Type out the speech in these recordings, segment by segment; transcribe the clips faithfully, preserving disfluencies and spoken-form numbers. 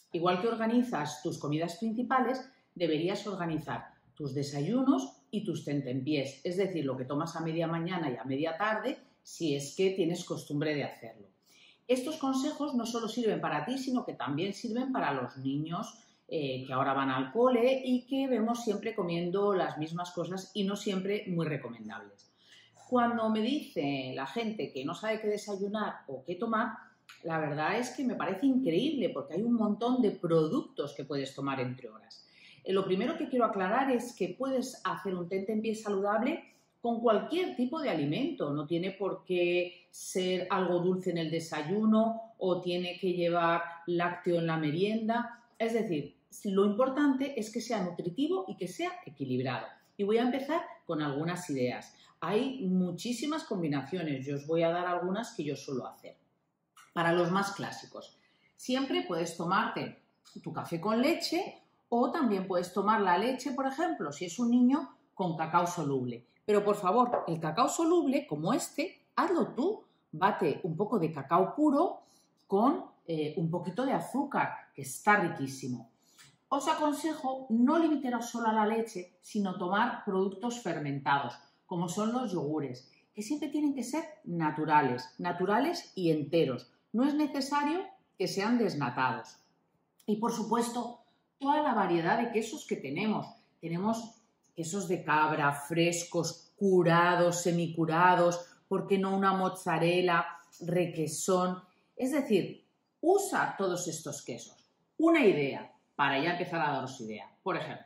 Igual que organizas tus comidas principales, deberías organizar tus desayunos y tus tentempiés, es decir, lo que tomas a media mañana y a media tarde, si es que tienes costumbre de hacerlo. Estos consejos no solo sirven para ti, sino que también sirven para los niños eh, que ahora van al cole y que vemos siempre comiendo las mismas cosas y no siempre muy recomendables. Cuando me dice la gente que no sabe qué desayunar o qué tomar, la verdad es que me parece increíble porque hay un montón de productos que puedes tomar entre horas. Eh, lo primero que quiero aclarar es que puedes hacer un tentempié saludable con cualquier tipo de alimento. No tiene por qué ser algo dulce en el desayuno o tiene que llevar lácteo en la merienda. Es decir, lo importante es que sea nutritivo y que sea equilibrado. Y voy a empezar con algunas ideas. Hay muchísimas combinaciones. Yo os voy a dar algunas que yo suelo hacer. Para los más clásicos, siempre puedes tomarte tu café con leche o también puedes tomar la leche, por ejemplo, si es un niño, con cacao soluble. Pero por favor, el cacao soluble, como este, hazlo tú. Bate un poco de cacao puro con eh, un poquito de azúcar, que está riquísimo. Os aconsejo no limitaros solo a la leche, sino tomar productos fermentados, como son los yogures, que siempre tienen que ser naturales, naturales y enteros. No es necesario que sean desnatados. Y por supuesto, toda la variedad de quesos que tenemos. Tenemos quesos de cabra, frescos, curados, semicurados, ¿por qué no una mozzarella, requesón? Es decir, usa todos estos quesos. Una idea, para ya empezar a daros idea. Por ejemplo,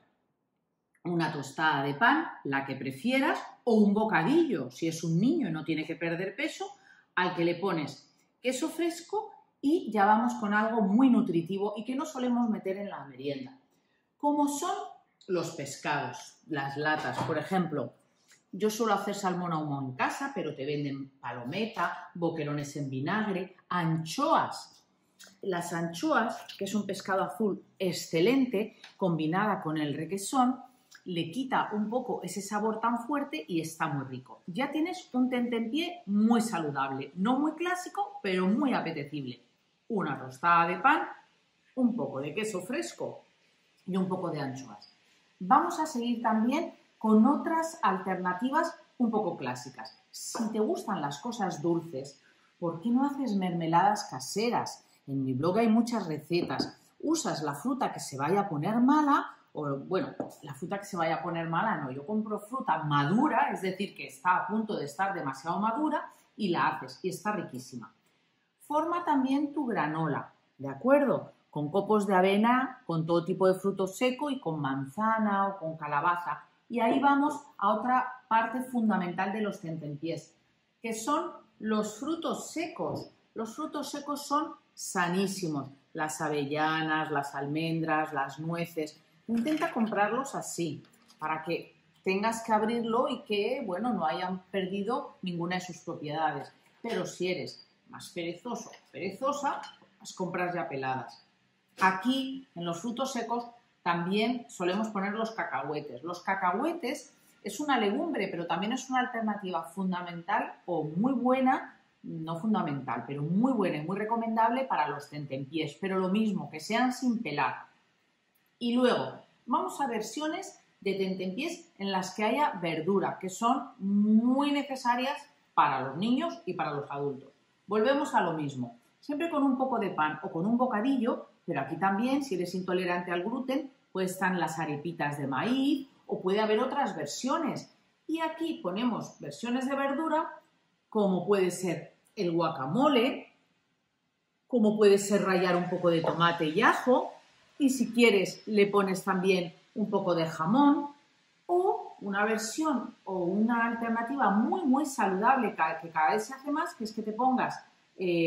una tostada de pan, la que prefieras, o un bocadillo, si es un niño y no tiene que perder peso, al que le pones queso fresco y ya vamos con algo muy nutritivo y que no solemos meter en la merienda. Como son los pescados, las latas, por ejemplo, yo suelo hacer salmón ahumado en casa, pero te venden palometa, boquerones en vinagre, anchoas. Las anchoas, que es un pescado azul excelente, combinada con el requesón, le quita un poco ese sabor tan fuerte y está muy rico. Ya tienes un tentempié muy saludable, no muy clásico, pero muy apetecible. Una tostada de pan, un poco de queso fresco y un poco de anchoas. Vamos a seguir también con otras alternativas un poco clásicas. Si te gustan las cosas dulces, ¿por qué no haces mermeladas caseras? En mi blog hay muchas recetas. Usas la fruta que se vaya a poner mala, o bueno, la fruta que se vaya a poner mala no, yo compro fruta madura, es decir, que está a punto de estar demasiado madura y la haces y está riquísima. Forma también tu granola, ¿de acuerdo? Con copos de avena, con todo tipo de fruto seco y con manzana o con calabaza. Y ahí vamos a otra parte fundamental de los tentempiés, que son los frutos secos. Los frutos secos son sanísimos. Las avellanas, las almendras, las nueces. Intenta comprarlos así, para que tengas que abrirlo y que, bueno, no hayan perdido ninguna de sus propiedades. Pero si eres más perezoso o perezosa, las compras ya peladas. Aquí, en los frutos secos, también solemos poner los cacahuetes. Los cacahuetes es una legumbre, pero también es una alternativa fundamental o muy buena, no fundamental, pero muy buena y muy recomendable para los tentempiés. Pero lo mismo, que sean sin pelar. Y luego, vamos a versiones de tentempiés en las que haya verdura, que son muy necesarias para los niños y para los adultos. Volvemos a lo mismo, siempre con un poco de pan o con un bocadillo, pero aquí también, si eres intolerante al gluten, pues están las arepitas de maíz o puede haber otras versiones. Y aquí ponemos versiones de verdura, como puede ser el guacamole, como puede ser rallar un poco de tomate y ajo, y si quieres le pones también un poco de jamón, o una versión o una alternativa muy muy saludable que cada vez se hace más, que es que te pongas eh,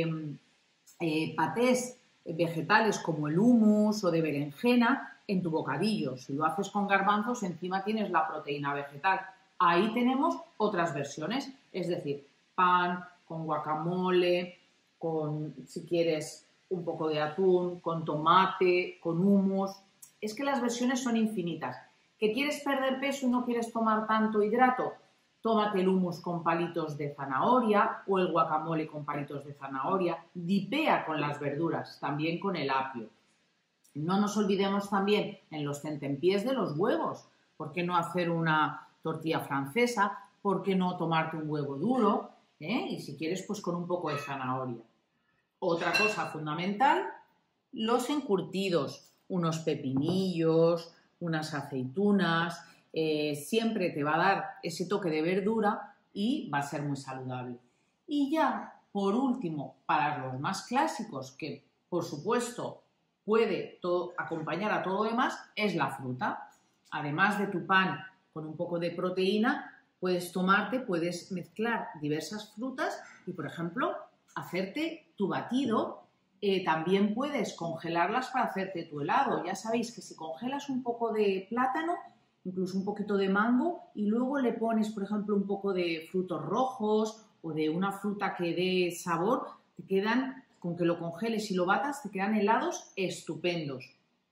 eh, patés vegetales como el hummus o de berenjena en tu bocadillo. Si lo haces con garbanzos, encima tienes la proteína vegetal. Ahí tenemos otras versiones, es decir, pan con guacamole, con, si quieres, un poco de atún, con tomate, con hummus. Es que las versiones son infinitas. ¿Que quieres perder peso y no quieres tomar tanto hidrato? Tómate el hummus con palitos de zanahoria o el guacamole con palitos de zanahoria. Dipea con las verduras, también con el apio. No nos olvidemos también en los tentempiés de los huevos. ¿Por qué no hacer una tortilla francesa? ¿Por qué no tomarte un huevo duro? ¿Eh? Y si quieres, pues con un poco de zanahoria. Otra cosa fundamental, los encurtidos. Unos pepinillos, unas aceitunas. Eh, siempre te va a dar ese toque de verdura y va a ser muy saludable. Y ya, por último, para los más clásicos, que por supuesto puede todo, acompañar a todo lo demás, es la fruta. Además de tu pan con un poco de proteína, puedes tomarte, puedes mezclar diversas frutas y, por ejemplo, hacerte tu batido. Eh, también puedes congelarlas para hacerte tu helado. Ya sabéis que si congelas un poco de plátano, incluso un poquito de mango, y luego le pones, por ejemplo, un poco de frutos rojos o de una fruta que dé sabor, te quedan, con que lo congeles y lo batas, te quedan helados estupendos.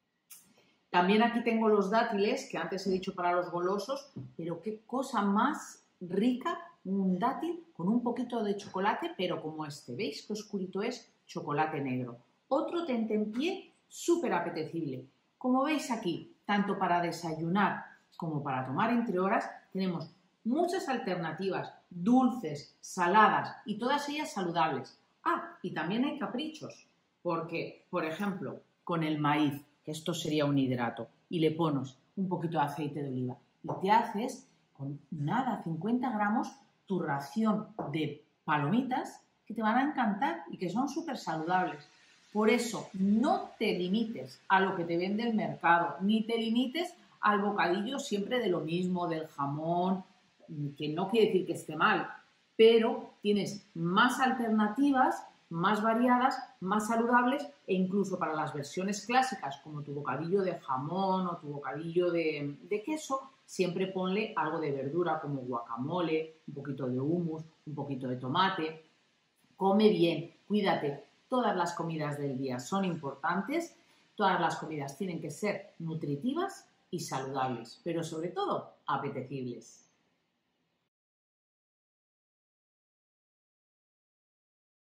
También aquí tengo los dátiles, que antes he dicho para los golosos, pero qué cosa más rica un dátil con un poquito de chocolate, pero como este. ¿Veis qué oscurito es? Chocolate negro. Otro tentempié súper apetecible. Como veis aquí, tanto para desayunar como para tomar entre horas, tenemos muchas alternativas, dulces, saladas y todas ellas saludables. Ah, y también hay caprichos, porque, por ejemplo, con el maíz, que esto sería un hidrato, y le pones un poquito de aceite de oliva y te haces con nada, cincuenta gramos, tu ración de palomitas que te van a encantar y que son súper saludables. Por eso, no te limites a lo que te vende el mercado, ni te limites al bocadillo siempre de lo mismo, del jamón, que no quiere decir que esté mal, pero tienes más alternativas, más variadas, más saludables e incluso para las versiones clásicas como tu bocadillo de jamón o tu bocadillo de, de queso, siempre ponle algo de verdura como guacamole, un poquito de hummus, un poquito de tomate. Come bien, cuídate. Todas las comidas del día son importantes, todas las comidas tienen que ser nutritivas y saludables, pero sobre todo apetecibles.